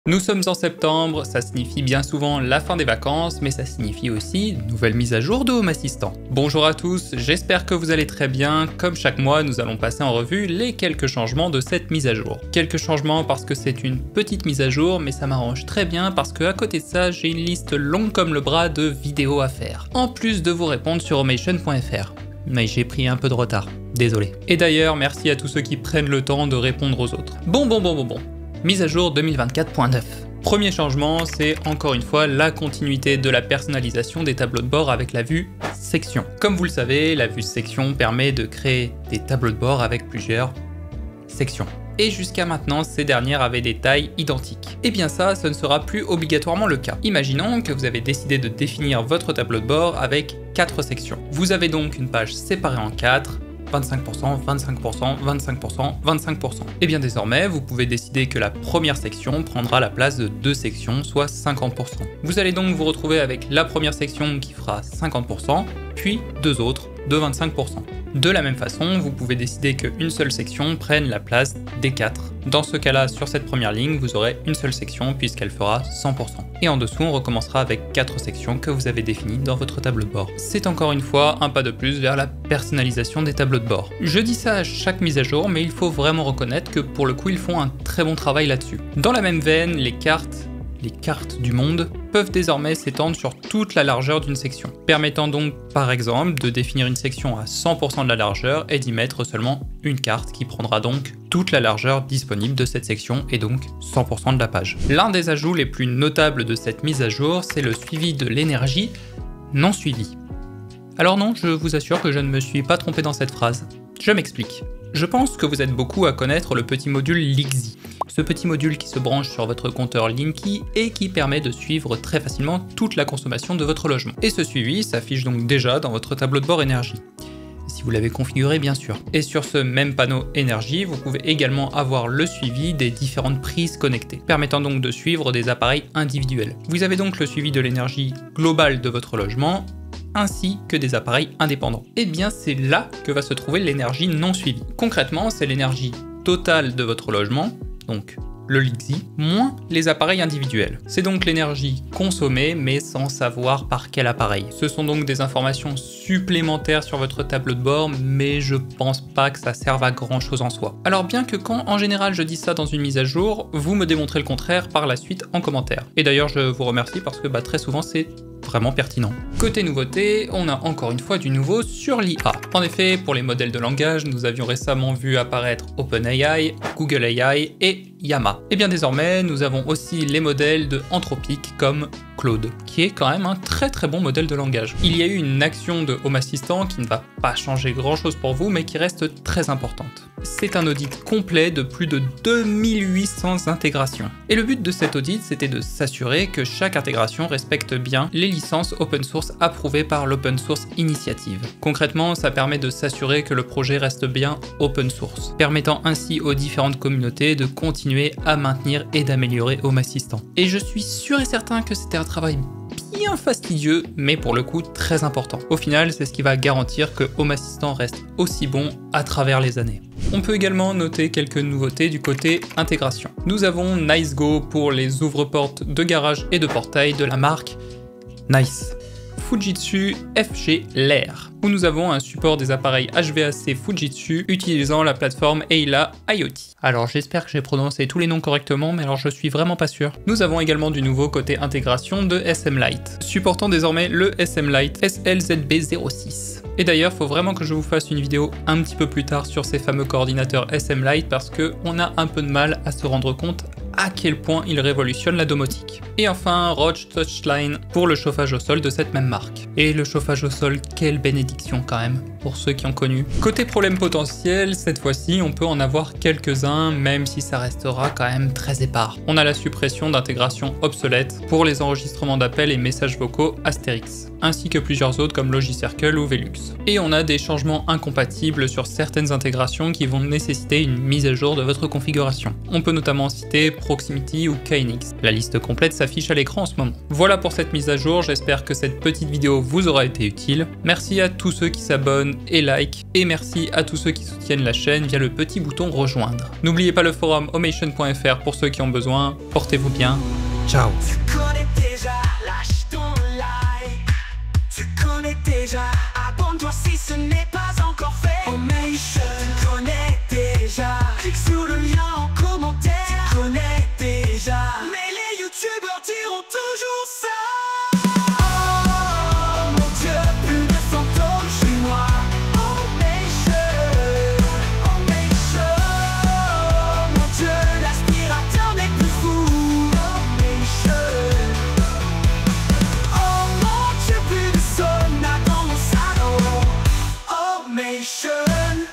Nous sommes en septembre, ça signifie bien souvent la fin des vacances, mais ça signifie aussi nouvelle mise à jour de Home Assistant. Bonjour à tous, j'espère que vous allez très bien. Comme chaque mois, nous allons passer en revue les quelques changements de cette mise à jour. Quelques changements parce que c'est une petite mise à jour, mais ça m'arrange très bien parce que à côté de ça, j'ai une liste longue comme le bras de vidéos à faire. En plus de vous répondre sur homation.fr. Mais j'ai pris un peu de retard, désolé. Et d'ailleurs, merci à tous ceux qui prennent le temps de répondre aux autres. Bon. Mise à jour 2024.9. Premier changement, c'est encore une fois la continuité de la personnalisation des tableaux de bord avec la vue section. Comme vous le savez, la vue section permet de créer des tableaux de bord avec plusieurs sections. Et jusqu'à maintenant, ces dernières avaient des tailles identiques. Et bien ça, ce ne sera plus obligatoirement le cas. Imaginons que vous avez décidé de définir votre tableau de bord avec 4 sections. Vous avez donc une page séparée en 4, 25%, 25%, 25%, 25%. Et bien désormais, vous pouvez décider que la première section prendra la place de 2 sections, soit 50%. Vous allez donc vous retrouver avec la première section qui fera 50%, puis 2 autres de 25%. De la même façon, vous pouvez décider qu'une seule section prenne la place des 4. Dans ce cas-là, sur cette première ligne, vous aurez une seule section puisqu'elle fera 100%. Et en dessous, on recommencera avec 4 sections que vous avez définies dans votre tableau de bord. C'est encore une fois un pas de plus vers la personnalisation des tableaux de bord. Je dis ça à chaque mise à jour, mais il faut vraiment reconnaître que pour le coup, ils font un très bon travail là-dessus. Dans la même veine, les cartes du monde peuvent désormais s'étendre sur toute la largeur d'une section, permettant donc par exemple de définir une section à 100% de la largeur et d'y mettre seulement une carte qui prendra donc toute la largeur disponible de cette section et donc 100% de la page. L'un des ajouts les plus notables de cette mise à jour, c'est le suivi de l'énergie non suivie. Alors non, je vous assure que je ne me suis pas trompé dans cette phrase. Je m'explique. Je pense que vous êtes beaucoup à connaître le petit module Lixi. Ce petit module qui se branche sur votre compteur Linky et qui permet de suivre très facilement toute la consommation de votre logement. Et ce suivi s'affiche donc déjà dans votre tableau de bord énergie, si vous l'avez configuré bien sûr. Et sur ce même panneau énergie, vous pouvez également avoir le suivi des différentes prises connectées, permettant donc de suivre des appareils individuels. Vous avez donc le suivi de l'énergie globale de votre logement, ainsi que des appareils indépendants. Et bien c'est là que va se trouver l'énergie non suivie. Concrètement, c'est l'énergie totale de votre logement, donc le Lixi, moins les appareils individuels. C'est donc l'énergie consommée, mais sans savoir par quel appareil. Ce sont donc des informations supplémentaires sur votre tableau de bord, mais je pense pas que ça serve à grand chose en soi. Alors bien que quand en général je dis ça dans une mise à jour, vous me démontrez le contraire par la suite en commentaire. Et d'ailleurs je vous remercie parce que très souvent c'est vraiment pertinent. Côté nouveauté, on a encore une fois du nouveau sur l'IA. En effet, pour les modèles de langage, nous avions récemment vu apparaître OpenAI, Google AI et Llama. Et bien désormais, nous avons aussi les modèles de Anthropic comme Claude, qui est quand même un très bon modèle de langage. Il y a eu une action de Home Assistant qui ne va pas changer grand chose pour vous, mais qui reste très importante. C'est un audit complet de plus de 2800 intégrations. Et le but de cet audit, c'était de s'assurer que chaque intégration respecte bien les licences open source approuvées par l'Open Source Initiative. Concrètement, ça permet de s'assurer que le projet reste bien open source, permettant ainsi aux différentes communautés de continuer à maintenir et d'améliorer Home Assistant. Et je suis sûr et certain que c'était un travail bien fastidieux, mais pour le coup très important. Au final, c'est ce qui va garantir que Home Assistant reste aussi bon à travers les années. On peut également noter quelques nouveautés du côté intégration. Nous avons NiceGo pour les ouvre-portes de garage et de portail de la marque Nice. Fujitsu FG Lair, où nous avons un support des appareils HVAC Fujitsu utilisant la plateforme Eila IoT. Alors j'espère que j'ai prononcé tous les noms correctement, mais alors je suis vraiment pas sûr. Nous avons également du nouveau côté intégration de SM Lite, supportant désormais le SM Lite SLZB06. Et d'ailleurs, faut vraiment que je vous fasse une vidéo un petit peu plus tard sur ces fameux coordinateurs SM Lite parce que on a un peu de mal à se rendre compte à quel point il révolutionne la domotique. Et enfin, Roche Touchline pour le chauffage au sol de cette même marque. Et le chauffage au sol, quelle bénédiction quand même, pour ceux qui ont connu. Côté problème potentiel, cette fois-ci, on peut en avoir quelques-uns, même si ça restera quand même très épars. On a la suppression d'intégration obsolète pour les enregistrements d'appels et messages vocaux Astérix, ainsi que plusieurs autres comme Logicircle ou Velux. Et on a des changements incompatibles sur certaines intégrations qui vont nécessiter une mise à jour de votre configuration. On peut notamment citer Proximity ou KNX. La liste complète s'affiche à l'écran en ce moment. Voilà pour cette mise à jour, j'espère que cette petite vidéo vous aura été utile. Merci à tous ceux qui s'abonnent et like, et merci à tous ceux qui soutiennent la chaîne via le petit bouton rejoindre. N'oubliez pas le forum omation.fr pour ceux qui ont besoin, portez-vous bien, ciao. Tu connais déjà, lâche ton like. Tu connais déjà, abonne-toi si ce n'est